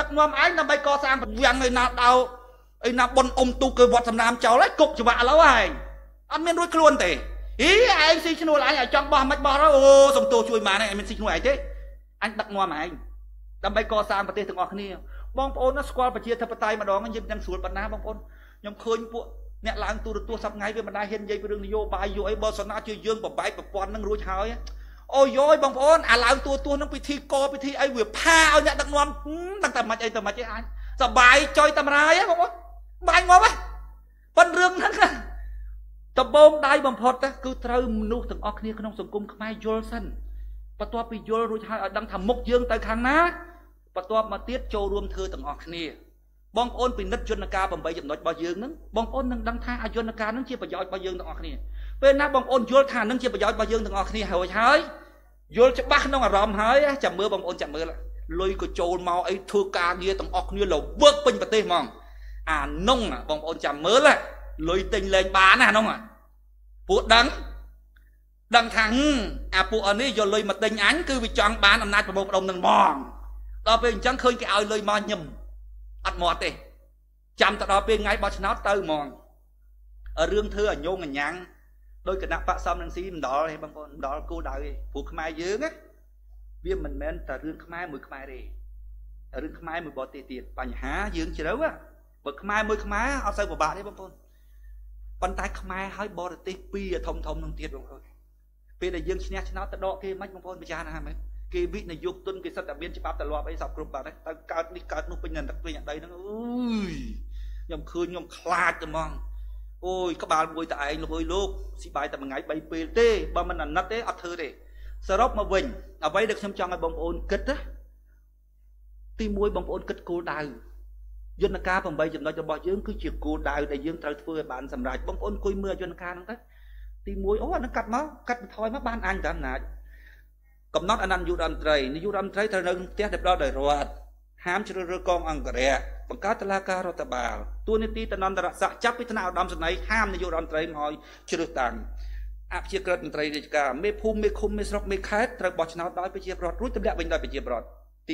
ដឹកនាំឯងដើម្បីកសាងវាំងឯណាដៅឯណាបុនទូគឺវត្តសំណាមចោលហើយគប់ច្បាក់ឥឡូវឯងអត់មានរួចខ្លួនទេហីឯងស៊ីឈ្នួលឯងឲ្យចង់បោះមិនបោះអូសំទោជួយម៉ានឯងមានស៊ីឈ្នួលឯងទេអញដឹកនាំឯងដើម្បីកសាងប្រទេសទាំងអស់គ្នាបងប្អូនស្គាល់ប្រជាធិបតេយ្យម្ដងយើងនឹងស្រួលប៉ុណ្ណាបងប្អូនខ្ញុំឃើញពួកអ្នកឡើងទូរទស្សន៍សប្ថ្ងៃវាមិនដែរហ៊ាននិយាយពីរឿងនយោបាយយកអីបើសិនណាជាយើងបបែកប្រព័ន្ធនឹងរួចហើយអូយយបងប្អូនអាឡើងទូរទស្សន៍នឹងពិធីកពិធីអីវាផាឲ្យអ្នកដឹកនាំដឹងតែមិនអីទៅមិនអីអាចសបាយចុយតម្រាយបងប្អូនបាញ់មកប៉ុនរឿងហ្នឹងដំបងដៃបំផុតគឺត្រូវមនុស្សទាំងអស់គ្នាក្នុងសង្គមខ្មែរយល់សិនបន្ទាប់ពីយល់រួចហើយឲ្យដឹងថាមុខយើងទៅខាងណាបន្ទាប់មកទៀតចូលរួមធ្វើទាំងអស់គ្នាបងប្អូនពិនិត្យយន្តការ8ចំណុចរបស់យើងហ្នឹងបងប្អូននឹងដឹងថាយន្តការហ្នឹងជាប្រយោជន៍របស់យើងទាំងអស់គ្នាពេលណាបងប្អូនយល់ថាហ្នឹងជាប្រយោជន៍របស់យើងទាំងអស់គ្នាហើយយល់ច្បាស់ក្នុងអារម្មណ៍ហើយចាំមើលបងប្អូនចាំមើលលុយក៏ចូលមកអីធ្វើការងារទាំងអស់គ្នាលើវើកពេញប្រទេសហ្មងអានុងបងប្អូនចាំមើលលុយទិញលេងបានណាហ្នឹងពួកដឹងថាអាពួកអនេះយកលុយមកទិញអញគឺវាចង់បានអំណាចប្រមូលផ្ដុំនឹងហ្មងដល់ពេលអញ្ចឹងឃើញគេឲ្យលុយមកញឹមអត់មាត់ទេចាំទៅដល់ពេលថ្ងៃបោះឆ្នោតទៅហ្មងរឿងធ្វើអញងអញ្ញាំងដោយគណៈបកសំនឹងស៊ីមិនដល់ទេបងប្អូនមិនដល់គោលដៅទេព្រោះខ្មែរយើងណាវាមិនមែនតែរឿងខ្មែរមួយខ្មែរទេរឿងខ្មែរមួយបរទេសទៀតបញ្ហាយើងជ្រៅបើខ្មែរមួយខ្មែរអត់សូវពិបាកទេបងប្អូនប៉ុន្តែខ្មែរឲ្យបរទេសពីរធំនឹងទៀតបងប្អូនពេលដែលយើងឈ្នះឆ្នោតទៅដកគេមិនបងប្អូនពិចារណាមែនគេវិនិយោគទុនគេសិតតែមានច្បាប់ទម្លាប់អីសពគ្រប់បាត់ទៅកើតនេះកើតនោះពេញតែពេញអាដីហ្នឹងអើយខ្ញុំឃើញខ្ញុំខ្លាចតែហ្មងអូយក្បាលមួយតែឯងលោកអើយលោកស៊ីបាយតែមួយថ្ងៃ3ពេលទេបើមិនអាណិតទេអត់ធ្វើទេសរុបមកវិញអ្វីដែលខ្ញុំចង់ឲ្យបងប្អូនគិតណាទី1បងប្អូនគិតគោលដៅយន្តការ8ចំណុចរបស់យើងគឺជាគោលដៅដែលយើងត្រូវធ្វើឲ្យបានសម្រេចបងប្អូនអង្គុយមើលយន្តការហ្នឹងទៅទី1អូអានឹងកាត់បន្ថយមកបានអញតែអំណាចកំណត់អនន្តយុរដ្ឋមន្ត្រីនាយករដ្ឋមន្ត្រីត្រូវនៅផ្ទះដែលផ្ដល់ដោយរដ្ឋហាមជ្រើសរើសកងអង្គរៈបង្កើតតុលាការរដ្ឋបាលទួលនីតិតំណន្តរស័ក្តិចាប់ពីថ្នាក់ឧត្តមសេនីយ៍ហាមនាយករដ្ឋមន្ត្រីមកឲ្យជ្រើសតាំងអភិជាក្រិតមន្ត្រីរាជការមេភូមិមេឃុំមេស្រុកមេខេត្តត្រូវបោះឆ្នោតដោយប្រជាពលរដ្ឋរួចទម្លាក់វិញដោយប្រជាពលរដ្ឋទី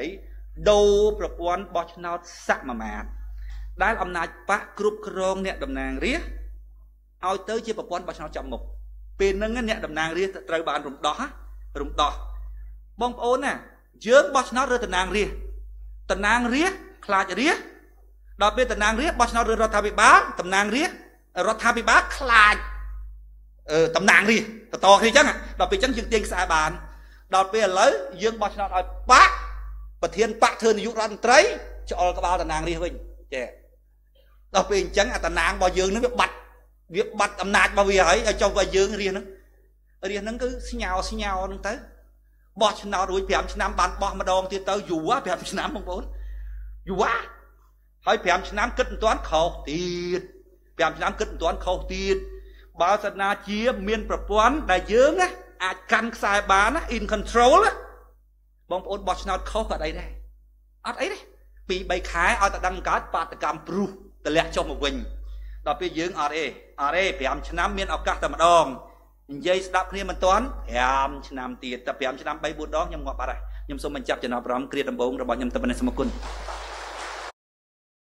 8ដូរប្រព័ន្ធបោះឆ្នោតសមាមាត្រដែលអំណាចបកគ្រប់គ្រងអ្នកតំណាងរាស្ត្រឲ្យទៅជាប្រព័ន្ធបោះឆ្នោតចាប់មុខពេលហ្នឹងអ្នកតំណាងរាស្ត្រត្រូវបានរំដោះបងប្អូនណាយើងបោះឆ្នោតរើតំណាងរាស្ត្រខ្លាចរាស្ត្រដល់ពេលតំណាងរាស្ត្របោះឆ្នោតរើរដ្ឋាភិបាលតំណាងរាស្ត្ររដ្ឋាភិបាលខ្លាចតំណាងរាស្ត្រតគ្នាអញ្ចឹងដល់ពេលអញ្ចឹងយើងទាញខ្សែបានដល់ពេលឥឡូវយើងបោះឆ្នោតឲ្យបកប្រធានបកធ្វើនាយករដ្ឋមន្ត្រីច្អល់ក្បាលតំណាងរាស្ត្រវិញចេះដល់ពេលអញ្ចឹងអាតំណាងរបស់យើងនឹងវាបាត់អំណាចរបស់វាហើយឲ្យចុះឲ្យយើងរាស្ត្រហ្នឹងគឺស្ញោហ្នឹងទៅបោះឆ្នោតរួច5ឆ្នាំបានបោះម្ដងទៀតទៅយូរ5ឆ្នាំបងប្អូនយូរហើយ5ឆ្នាំគិតមិនទាន់ខុសទៀត5ឆ្នាំគិតមិនទាន់ខុសទៀតបើសិនណាជាមានប្រព័ន្ធដែលយើងអាចកាន់ខ្សែបាន in control បងប្អូនបោះឆ្នោតខុសក៏អត់អីដែរអត់អីទេ2 3ខែឲ្យតែដឹងកើតបាតកម្មព្រុសតម្លាក់ចុះមកវិញដល់ពេលយើងអត់ទេ5ឆ្នាំមានឱកាសតែម្ដងនិយាយស្ដាប់គ្នាមិនទាន់5ឆ្នាំទៀតតែ5ឆ្នាំ3 4ដងខ្ញុំងាប់បាត់ហើយខ្ញុំសូមបញ្ចប់ចំណាប់អារម្មណ៍គ្រាដំបូងរបស់ខ្ញុំទៅប៉ុណ្ណេះសូមអរគុណ